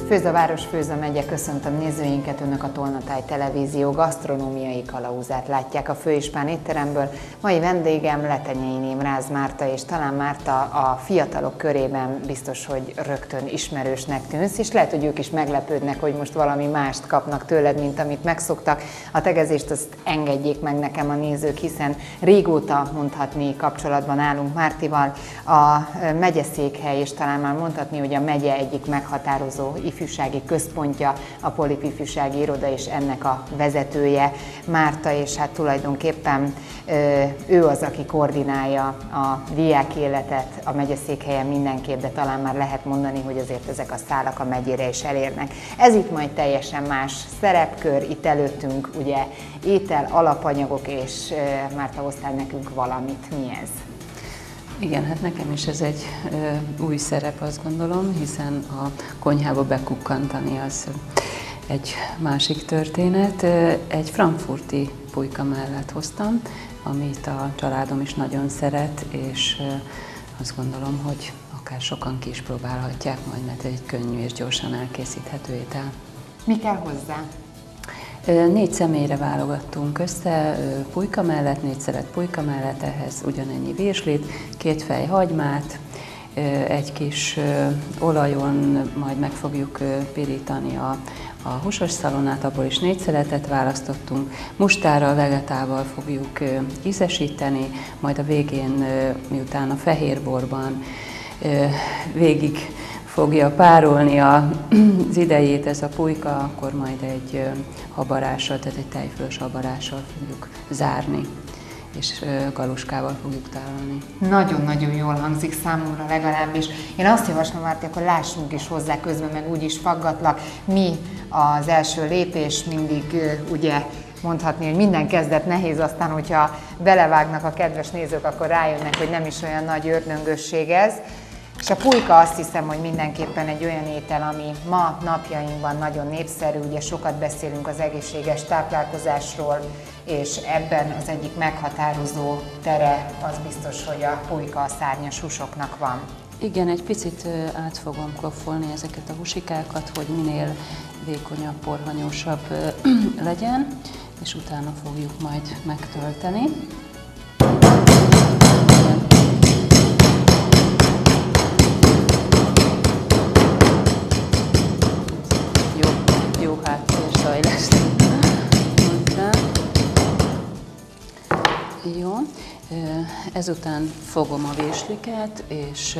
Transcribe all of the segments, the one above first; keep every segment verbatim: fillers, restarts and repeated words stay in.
Főz a város, főz a megye, köszöntöm nézőinket, Önök a Tolnatáj Televízió gasztronómiai kalauzát látják a Főispán étteremből. Mai vendégem Letenyei Némráz Márta, és talán Márta a fiatalok körében biztos, hogy rögtön ismerősnek tűnsz, és lehet, hogy ők is meglepődnek, hogy most valami mást kapnak tőled, mint amit megszoktak. A tegezést azt engedjék meg nekem a nézők, hiszen régóta mondhatni kapcsolatban állunk Mártival. A megyeszékhely, és talán már mondhatni, hogy a megye egyik meghatározó ifjúsági központja, a Polip Ifjúsági Iroda, és ennek a vezetője Márta, és hát tulajdonképpen ő az, aki koordinálja a diák életet a megyeszékhelyen mindenképp, de talán már lehet mondani, hogy azért ezek a szálak a megyére is elérnek. Ez itt majd teljesen más szerepkör, itt előttünk ugye étel, alapanyagok, és Márta, hoztál nekünk valamit. Mi ez? Igen, hát nekem is ez egy ö, új szerep, azt gondolom, hiszen a konyhába bekukkantani az egy másik történet. Egy frankfurti pulyka mellett hoztam, amit a családom is nagyon szeret, és ö, azt gondolom, hogy akár sokan ki is próbálhatják majd, mert egy könnyű és gyorsan elkészíthető étel. Mi kell hozzá? Négy személyre válogattunk össze pulyka mellett, négy szelet pulyka mellett, ehhez ugyanennyi virslit, két fej hagymát, egy kis olajon majd meg fogjuk pirítani a, a húsos szalonnát, abból is négy szeletet választottunk, mustárral, vegetával fogjuk ízesíteni, majd a végén, miután a fehérborban végig fogja párolni az idejét ez a pulyka, akkor majd egy habarással, tehát egy tejfölös habarással fogjuk zárni, és galuskával fogjuk tálalni. Nagyon-nagyon jól hangzik számomra legalábbis. Én azt javaslom, Márti, akkor lássunk is hozzá közben, meg úgy is faggatlak. Mi az első lépés? Mindig ugye mondhatni, hogy minden kezdet nehéz, aztán, hogyha belevágnak a kedves nézők, akkor rájönnek, hogy nem is olyan nagy ördöngösség ez. És a pulyka, azt hiszem, hogy mindenképpen egy olyan étel, ami ma napjainkban nagyon népszerű, ugye sokat beszélünk az egészséges táplálkozásról, és ebben az egyik meghatározó tere az biztos, hogy a pulyka a szárnyas húsoknak van. Igen, egy picit át fogom koffolni ezeket a húsikákat, hogy minél vékonyabb, porhanyósabb legyen, és utána fogjuk majd megtölteni. Jó háttérzaj lesz hozzá. Jó, ezután fogom a virsliket, és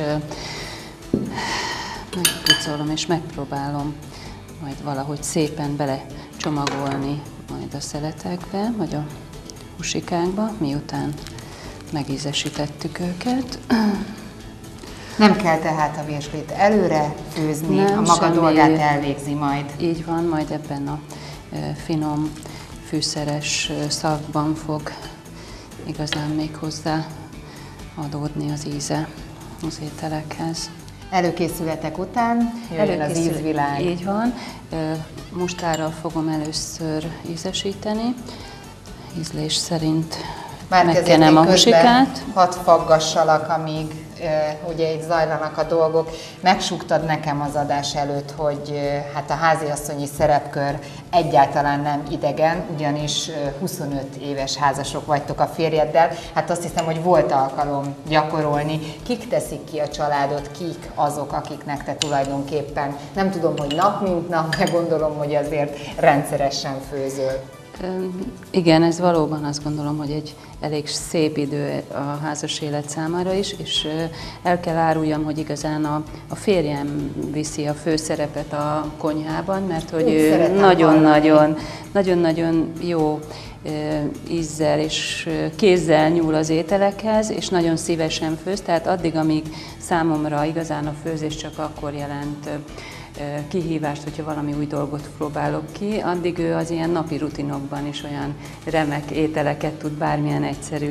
megpucolom, és megpróbálom majd valahogy szépen belecsomagolni majd a szeletekbe, vagy a húsikákba, miután megízesítettük őket. Nem kell tehát a virslit előre főzni, nem, a maga semmi, dolgát elvégzi majd. Így van, majd ebben a finom, fűszeres szagban fog igazán még hozzá adódni az íze az ételekhez. Előkészületek után jöjjön az ízvilág. Így van. Mustárral fogom először ízesíteni, ízlés szerint megkenem a húsikát. Hadd faggassalak, amíg uh, ugye itt zajlanak a dolgok. Megsúgtad nekem az adás előtt, hogy uh, hát a háziasszonyi szerepkör egyáltalán nem idegen, ugyanis uh, huszonöt éves házasok vagytok a férjeddel. Hát azt hiszem, hogy volt alkalom gyakorolni. Kik teszik ki a családot, kik azok, akiknek te tulajdonképpen, nem tudom, hogy nap mint nap, de gondolom, hogy azért rendszeresen főzöl. Igen, ez valóban azt gondolom, hogy egy elég szép idő a házas élet számára is, és el kell áruljam, hogy igazán a, a férjem viszi a főszerepet a konyhában, mert hogy ő nagyon-nagyon, nagyon-nagyon jó ízzel és kézzel nyúl az ételekhez, és nagyon szívesen főz, tehát addig, amíg számomra igazán a főzés csak akkor jelent kihívást, hogyha valami új dolgot próbálok ki, addig ő az ilyen napi rutinokban is olyan remek ételeket tud bármilyen egyszerű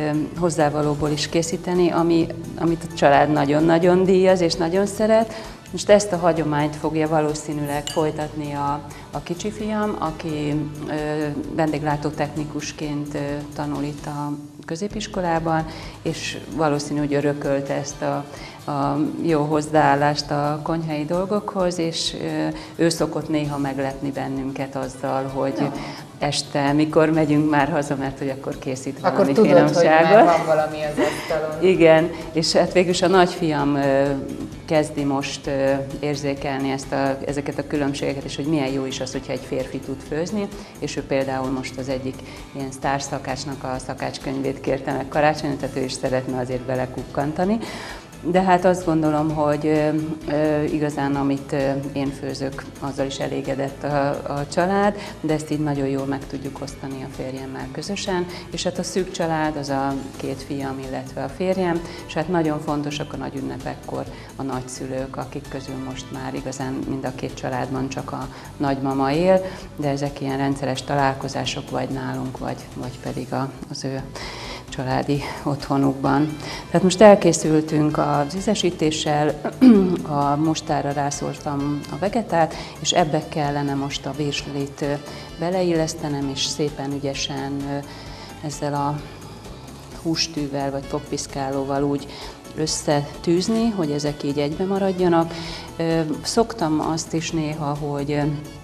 hozzávalóból is készíteni, ami, amit a család nagyon-nagyon díjaz és nagyon szeret, Most ezt a hagyományt fogja valószínűleg folytatni a, a kicsi fiam, aki ö, vendéglátótechnikusként ö, tanul itt a középiskolában, és valószínű, hogy örökölte ezt a, a jó hozzáállást a konyhai dolgokhoz, és ő szokott néha meglepni bennünket azzal, hogy ja. este, mikor megyünk már haza, mert hogy akkor készít valami akkor tudod, finomságot. hogy már van valami az asztalon. Igen, és hát végülis a nagyfiam kezdi most érzékelni ezt a, ezeket a különbségeket, és hogy milyen jó is az, hogyha egy férfi tud főzni, és ő például most az egyik ilyen sztárszakácsnak a szakácskönyvét kérte meg karácsonyon, tehát ő is szeretne azért belekukkantani. De hát azt gondolom, hogy ö, ö, igazán amit ö, én főzök, azzal is elégedett a, a család, de ezt így nagyon jól meg tudjuk osztani a férjemmel közösen. És hát a szűk család az a két fiam, illetve a férjem, és hát nagyon fontosak a nagy ünnepekkor a nagyszülők, akik közül most már igazán mind a két családban csak a nagymama él, de ezek ilyen rendszeres találkozások vagy nálunk, vagy, vagy pedig a, az ő családi otthonukban. Tehát most elkészültünk az ízesítéssel, a mustára rászórtam a vegetált, és ebbe kellene most a virslit beleillesztenem, és szépen ügyesen ezzel a hústűvel vagy poppiszkálóval úgy összetűzni, hogy ezek így egybe maradjanak. Szoktam azt is néha, hogy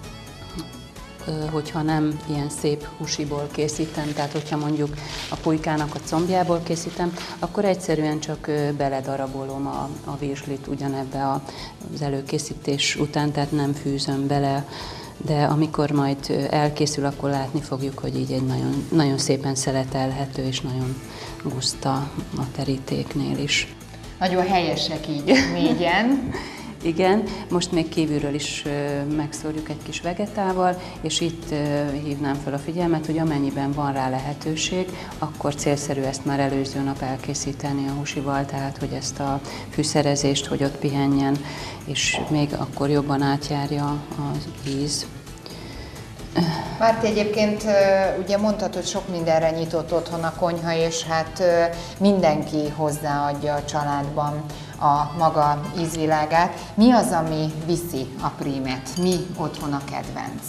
hogyha nem ilyen szép húsiból készítem, tehát hogyha mondjuk a pulykának a combjából készítem, akkor egyszerűen csak beledarabolom a, a virslit ugyanebbe az előkészítés után, tehát nem fűzöm bele, de amikor majd elkészül, akkor látni fogjuk, hogy így egy nagyon, nagyon szépen szeletelhető és nagyon guszta a terítéknél is. Nagyon helyesek így négyen. Igen, most még kívülről is megszórjuk egy kis vegetával, és itt hívnám fel a figyelmet, hogy amennyiben van rá lehetőség, akkor célszerű ezt már előző nap elkészíteni a húsival, tehát hogy ezt a fűszerezést, hogy ott pihenjen, és még akkor jobban átjárja az íz. Márti, egyébként ugye mondtad, hogy sok mindenre nyitott otthon a konyha, és hát mindenki hozzáadja a családban a maga ízvilágát. Mi az, ami viszi a prímet? Mi otthon a kedvenc?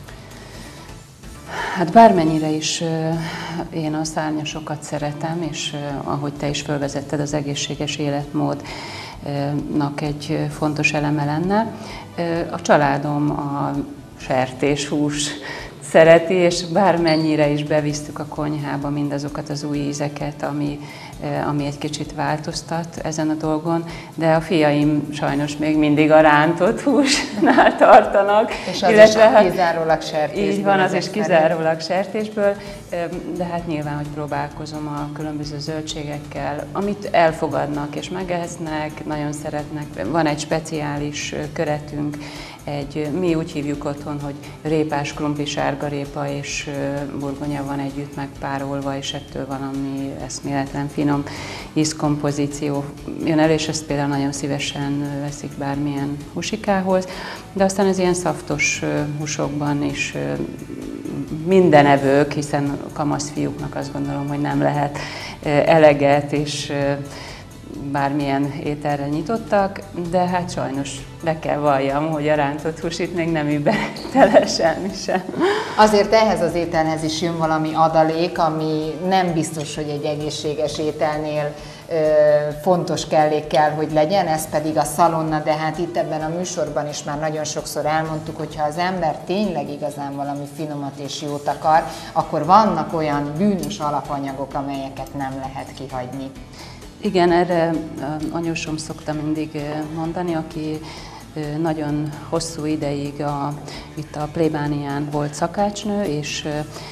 Hát bármennyire is én a szárnyasokat szeretem, és ahogy te is felvezetted, az egészséges életmódnak egy fontos eleme lenne. A családom a sertéshús szereti, és bármennyire is bevisztük a konyhába mindazokat az új ízeket, ami, ami egy kicsit változtat ezen a dolgon, de a fiaim sajnos még mindig a rántott húsnál tartanak. És az illetve, is kizárólag sertésből. Így van, az is kizárólag sertésből, de hát nyilván, hogy próbálkozom a különböző zöldségekkel, amit elfogadnak és megesznek, nagyon szeretnek. Van egy speciális köretünk, egy, mi úgy hívjuk otthon, hogy répás krumpli, sárgarépa és burgonya van együtt megpárolva, és ettől valami eszméletlen finom ízkompozíció jön el, és ezt például nagyon szívesen veszik bármilyen húsikához, de aztán ez ilyen szaftos húsokban is mindenevők, hiszen kamaszfiúknak azt gondolom, hogy nem lehet eleget, és bármilyen ételre nyitottak, de hát sajnos be kell valljam, hogy a rántott hús itt még nem übertele semmi sem. Azért ehhez az ételhez is jön valami adalék, ami nem biztos, hogy egy egészséges ételnél ö, fontos kellék kell, hogy legyen, ez pedig a szalonna, de hát itt ebben a műsorban is már nagyon sokszor elmondtuk, hogy ha az ember tényleg igazán valami finomat és jót akar, akkor vannak olyan bűnös alapanyagok, amelyeket nem lehet kihagyni. Igen, erre anyósom szokta mindig mondani, aki nagyon hosszú ideig a, itt a plébánián volt szakácsnő, és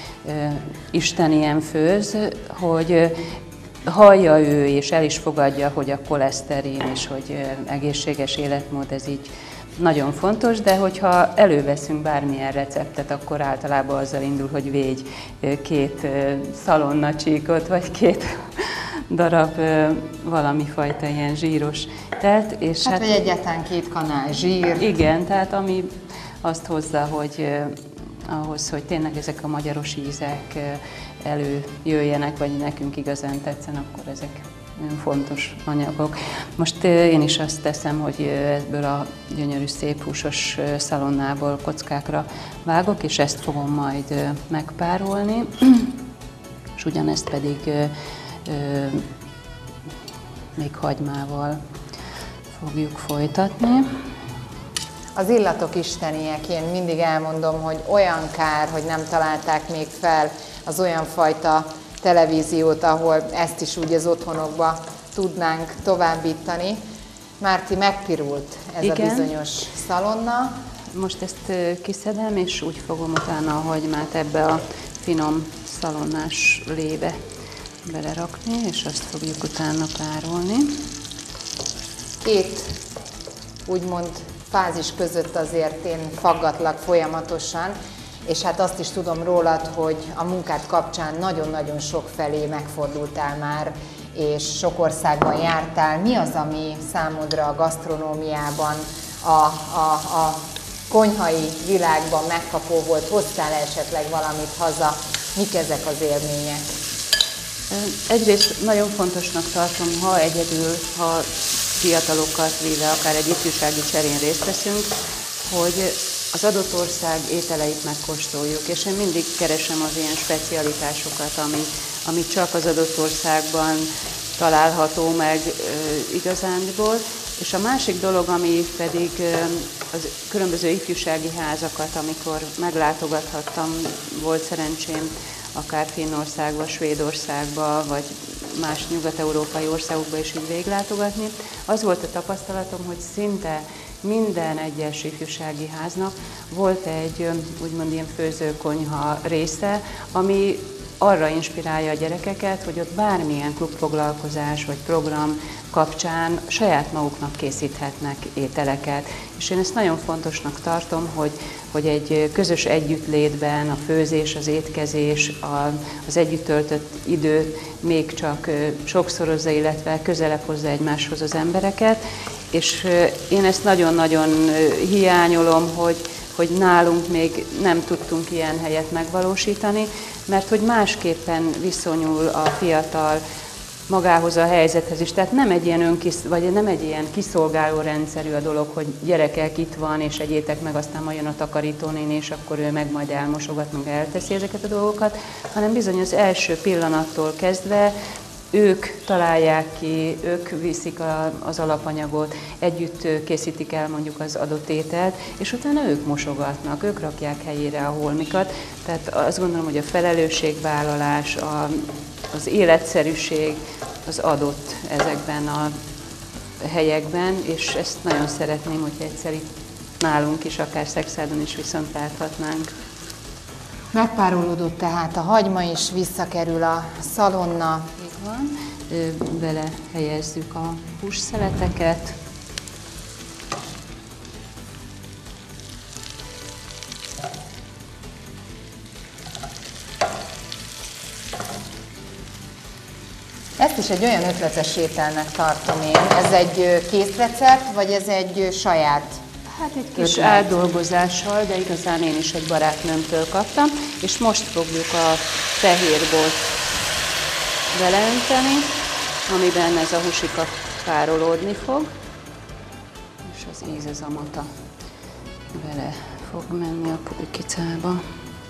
Isten ilyen főz, hogy hallja ő, és el is fogadja, hogy a koleszterin és hogy egészséges életmód, ez így nagyon fontos, de hogyha előveszünk bármilyen receptet, akkor általában azzal indul, hogy végy két szalonnacsíkot, vagy két darab valami fajta ilyen zsíros telt. És hát, hát vagy egyáltalán két kanál zsír. Igen, tehát ami azt hozza, hogy ahhoz, hogy tényleg ezek a magyaros ízek előjöjjenek, vagy nekünk igazán tetszen, akkor ezek nagyon fontos anyagok. Most én is azt teszem, hogy ebből a gyönyörű szép húsos szalonnából kockákra vágok, és ezt fogom majd megpárolni, és ugyanezt pedig még hagymával fogjuk folytatni. Az illatok isteniek, én mindig elmondom, hogy olyan kár, hogy nem találták még fel az olyan fajta televíziót, ahol ezt is úgy az otthonokba tudnánk továbbítani. Márti, megpirult ez Igen. a bizonyos szalonna. Most ezt kiszedem, és úgy fogom utána a hagymát ebbe a finom szalonnás lébe belerakni, és azt fogjuk utána párolni. Két, úgymond, fázis között azért én faggatlak folyamatosan, és hát azt is tudom rólad, hogy a munkád kapcsán nagyon-nagyon sok felé megfordultál már, és sok országban jártál. Mi az, ami számodra a gasztronómiában, a, a, a konyhai világban megkapó volt? Hoztál esetleg valamit haza? Mik ezek az élmények? Egyrészt nagyon fontosnak tartom, ha egyedül, ha fiatalokat véve, akár egy ifjúsági cserén részt veszünk, hogy az adott ország ételeit megkóstoljuk, és én mindig keresem az ilyen specialitásokat, ami, ami csak az adott országban található meg e, igazándiból. És a másik dolog, ami pedig e, az különböző ifjúsági házakat, amikor meglátogathattam, volt szerencsém akár Finnországba, Svédországba, vagy más nyugat-európai országokba is így véglátogatni, az volt a tapasztalatom, hogy szinte minden egyes ifjúsági háznak volt egy úgymond ilyen főzőkonyha része, ami arra inspirálja a gyerekeket, hogy ott bármilyen klubfoglalkozás vagy program kapcsán saját maguknak készíthetnek ételeket. És én ezt nagyon fontosnak tartom, hogy, hogy egy közös együttlétben a főzés, az étkezés, a, az együtt töltött időt még csak sokszorozza, illetve közelebb hozza egymáshoz az embereket. És én ezt nagyon-nagyon hiányolom, hogy, hogy nálunk még nem tudtunk ilyen helyet megvalósítani, mert hogy másképpen viszonyul a fiatal magához a helyzethez is. Tehát nem egy ilyen önkisz, vagy nem egy ilyen kiszolgáló rendszerű a dolog, hogy gyerekek, itt van, és egyétek meg, aztán majd jön a takarítónéni, és akkor ő meg majd elmosogat, meg elteszi ezeket a dolgokat, hanem bizony az első pillanattól kezdve ők találják ki, ők viszik a, az alapanyagot, együtt készítik el mondjuk az adott ételt, és utána ők mosogatnak, ők rakják helyére a holmikat. Tehát azt gondolom, hogy a felelősségvállalás, a, az életszerűség az adott ezekben a helyekben, és ezt nagyon szeretném, hogy egyszer itt nálunk is, akár Szekszádon is viszont láthatnánk. Megpárolódott tehát a hagyma is, visszakerül a szalonna. Így van. Bele helyezzük a hússzeleteket. Ezt is egy olyan ötletes ételnek tartom én. Ez egy készrecept, vagy ez egy saját? Hát egy kis ötlet átdolgozással, de igazán én is egy barátnőmtől kaptam, és most fogjuk a fehérbort beleönteni, amiben ez a húsika párolódni fog, és az ízezamata bele fog menni a pulykicába.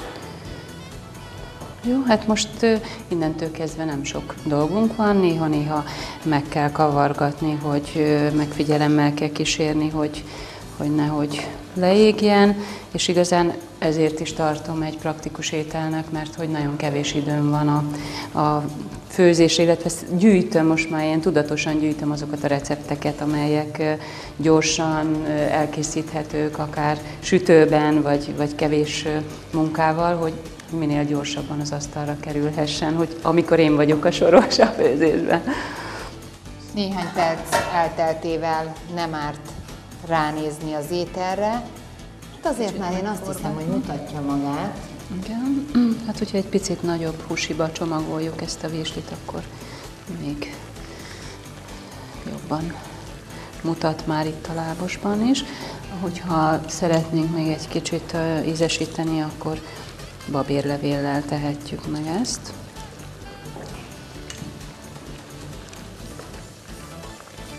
Jó, hát most innentől kezdve nem sok dolgunk van, néha-néha meg kell kavargatni, hogy megfigyelemmel kell kísérni, hogy hogy nehogy leégjen, és igazán ezért is tartom egy praktikus ételnek, mert hogy nagyon kevés időm van a, a főzésre, illetve gyűjtöm, most már ilyen tudatosan gyűjtöm azokat a recepteket, amelyek gyorsan elkészíthetők, akár sütőben, vagy, vagy kevés munkával, hogy minél gyorsabban az asztalra kerülhessen, hogy amikor én vagyok a soros a főzésben. Néhány perc elteltével nem árt ránézni az ételre. Hát azért már én azt hiszem, hogy mutatja magát. Igen, hát hogyha egy picit nagyobb húsiba csomagoljuk ezt a virslit, akkor még jobban mutat már itt a lábosban is. Hogyha szeretnénk még egy kicsit ízesíteni, akkor babérlevéllel tehetjük meg ezt.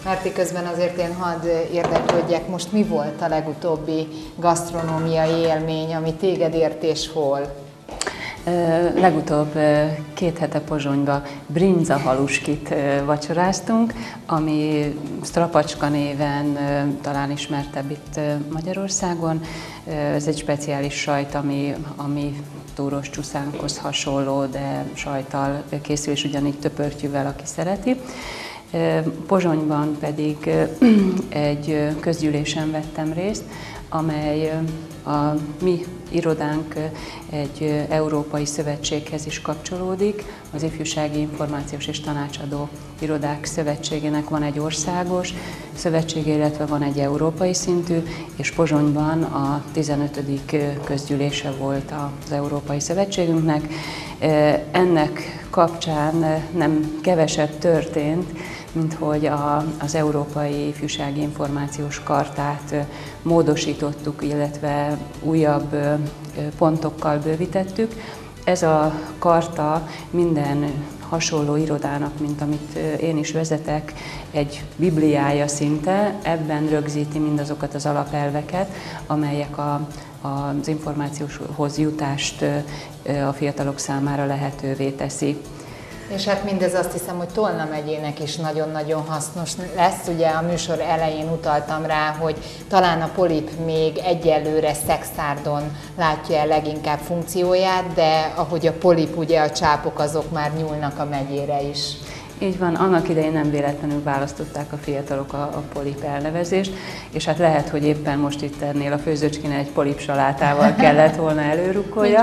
Mert közben azért én hadd érdeklődjek, most mi volt a legutóbbi gasztronómiai élmény, ami téged ért és hol? Legutóbb két hete Pozsonyba brinza haluskit vacsoráztunk, ami strapacska néven talán ismertebb itt Magyarországon. Ez egy speciális sajt, ami, ami túros csuszánkhoz hasonló, de sajttal készül, és ugyanígy töpörtyűvel, aki szereti. Pozsonyban pedig egy közgyűlésen vettem részt, amely a mi irodánk egy európai szövetséghez is kapcsolódik. Az Ifjúsági Információs és Tanácsadó Irodák Szövetségének van egy országos szövetsége, illetve van egy európai szintű, és Pozsonyban a tizenötödik közgyűlése volt az Európai Szövetségünknek. Ennek kapcsán nem kevesebb történt, mint hogy a, az Európai Ifjúsági Információs Chartát módosítottuk, illetve újabb pontokkal bővítettük. Ez a karta minden hasonló irodának, mint amit én is vezetek, egy bibliája szinte, ebben rögzíti mindazokat az alapelveket, amelyek a, az információhoz jutást a fiatalok számára lehetővé teszi. És hát mindez azt hiszem, hogy Tolna megyének is nagyon-nagyon hasznos lesz. Ugye a műsor elején utaltam rá, hogy talán a polip még egyelőre Szexárdon látja el leginkább funkcióját, de ahogy a polip, ugye a csápok azok már nyúlnak a megyére is. Így van, annak idején nem véletlenül választották a fiatalok a, a polip elnevezést, és hát lehet, hogy éppen most itt ennél a főzőcskénél egy polip salátával kellett volna előrukkolja.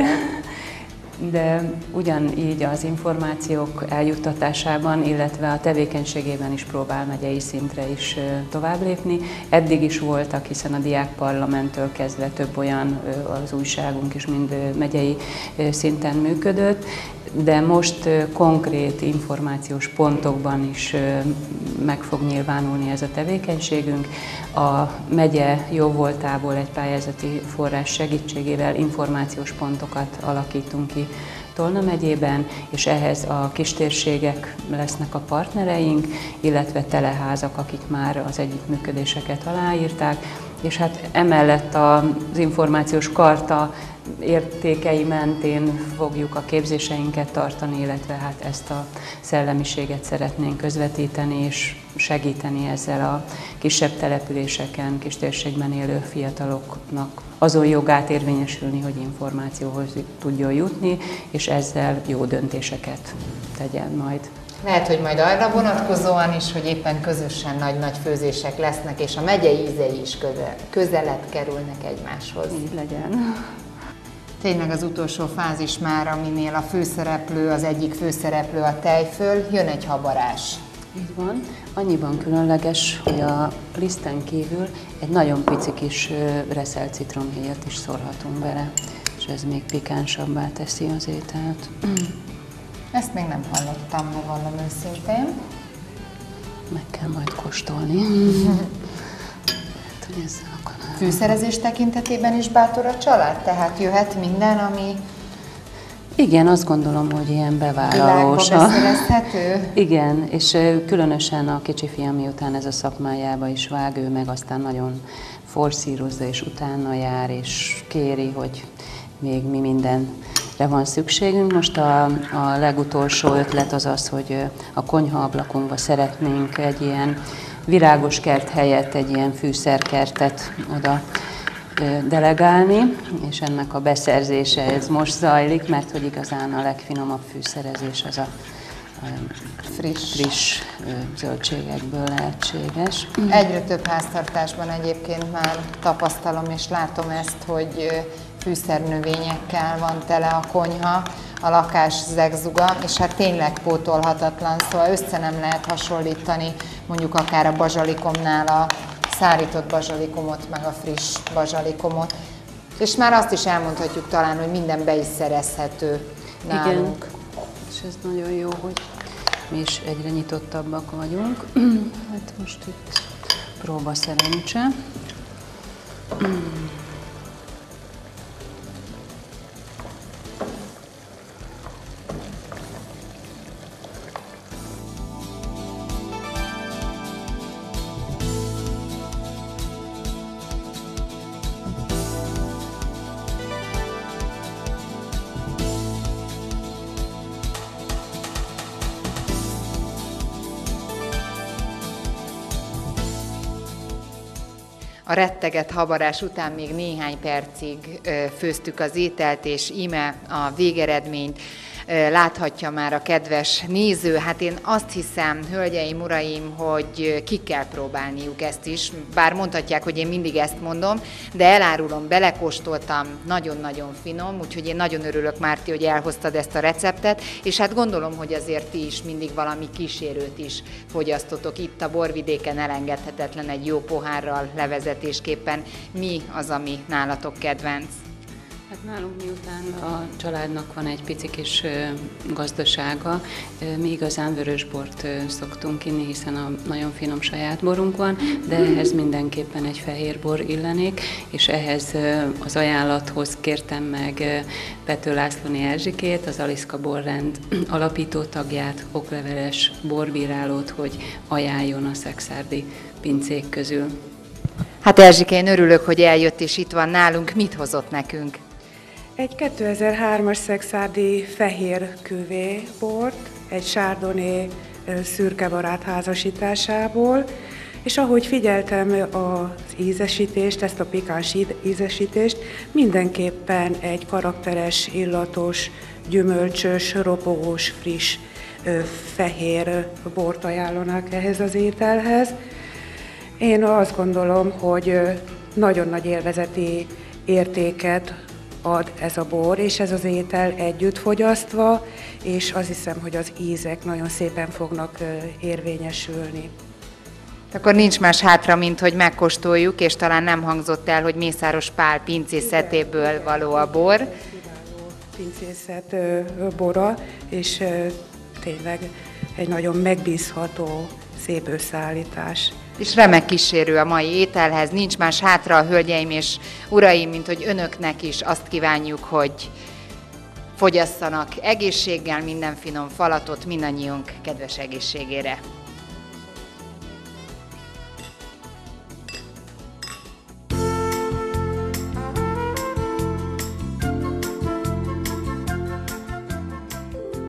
De ugyanígy az információk eljuttatásában, illetve a tevékenységében is próbál megyei szintre is tovább lépni. Eddig is voltak, hiszen a diákparlamenttől kezdve több olyan, az újságunk is mind megyei szinten működött, de most konkrét információs pontokban is meg fog nyilvánulni ez a tevékenységünk. A megye jóvoltából egy pályázati forrás segítségével információs pontokat alakítunk ki Tolna megyében, és ehhez a kistérségek lesznek a partnereink, illetve teleházak, akik már az együttműködéseket aláírták, és hát emellett az információs karta értékei mentén fogjuk a képzéseinket tartani, illetve hát ezt a szellemiséget szeretnénk közvetíteni és segíteni ezzel a kisebb településeken, kistérségben élő fiataloknak azon jogát érvényesülni, hogy információhoz tudjon jutni, és ezzel jó döntéseket tegyen majd. Lehet, hogy majd arra vonatkozóan is, hogy éppen közösen nagy-nagy főzések lesznek, és a megyei ízei is közel, közelebb kerülnek egymáshoz. Így legyen. Tényleg az utolsó fázis már, aminél a főszereplő, az egyik főszereplő a tejföl, jön egy habarás. Így van. Annyiban különleges, hogy a liszten kívül egy nagyon pici kis reszelt citromhéjat is szórhatunk bele, és ez még pikánsabbá teszi az ételt. Ezt még nem hallottam, megvallom őszintén. Meg kell majd kóstolni. Hát, hogy ezzel a kanálban. Fűszerezés tekintetében is bátor a család? Tehát jöhet minden, ami... Igen, azt gondolom, hogy ilyen bevállalós. Beszerezhető? Igen, és különösen a kicsi fiam, miután ez a szakmájába is vág, ő meg aztán nagyon forszírozza, és utána jár, és kéri, hogy még mi mindenre van szükségünk. Most a, a legutolsó ötlet az az, hogy a konyhaablakunkba szeretnénk egy ilyen virágos kert helyett egy ilyen fűszerkertet oda delegálni, és ennek a beszerzése ez most zajlik, mert hogy igazán a legfinomabb fűszerezés az a friss, friss zöldségekből lehetséges. Egyre több háztartásban egyébként már tapasztalom és látom ezt, hogy fűszernövényekkel van tele a konyha, a lakás zegzuga, és hát tényleg pótolhatatlan, szóval össze nem lehet hasonlítani mondjuk akár a bazsalikomnál a szárított bazsalikomot, meg a friss bazsalikomot. És már azt is elmondhatjuk talán, hogy minden be is szerezhető nálunk. Igen, és ez nagyon jó, hogy mi is egyre nyitottabbak vagyunk. Hát most itt próba szerencse. A retteget habarás után még néhány percig főztük az ételt, és íme a végeredményt láthatja már a kedves néző. Hát én azt hiszem, hölgyeim, uraim, hogy ki kell próbálniuk ezt is, bár mondhatják, hogy én mindig ezt mondom, de elárulom, belekóstoltam, nagyon-nagyon finom, úgyhogy én nagyon örülök, Márti, hogy elhoztad ezt a receptet, és hát gondolom, hogy azért ti is mindig valami kísérőt is fogyasztotok. Itt a Borvidéken elengedhetetlen egy jó pohárral levezetésképpen. Mi az, ami nálatok kedvenc? Hát nálunk miután a családnak van egy pici kis gazdasága, mi igazán vörösbort szoktunk inni, hiszen a nagyon finom saját borunk van, de ehhez mindenképpen egy fehér bor illenék, és ehhez az ajánlathoz kértem meg Pető Lászlóné Erzsikét, az Aliszka Borrend alapító tagját, okleveles borbírálót, hogy ajánljon a szekszárdi pincék közül. Hát Erzsike, én örülök, hogy eljött és itt van nálunk. Mit hozott nekünk? Egy kétezer-hármas szekszárdi fehér küvé bort, egy chardonnay szürkebarát házasításából, és ahogy figyeltem az ízesítést, ezt a pikáns ízesítést, mindenképpen egy karakteres, illatos, gyümölcsös, ropogós, friss fehér bort ajánlanak ehhez az ételhez. Én azt gondolom, hogy nagyon nagy élvezeti értéket ad ez a bor és ez az étel együtt fogyasztva, és azt hiszem, hogy az ízek nagyon szépen fognak érvényesülni. Akkor nincs más hátra, mint hogy megkóstoljuk, és talán nem hangzott el, hogy Mészáros Pál pincészetéből való a bor. Pincészet bora, és tényleg egy nagyon megbízható, szép összeállítás. És remek kísérő a mai ételhez, nincs más hátra, a hölgyeim és uraim, mint hogy önöknek is azt kívánjuk, hogy fogyasszanak egészséggel minden finom falatot mindannyiunk kedves egészségére.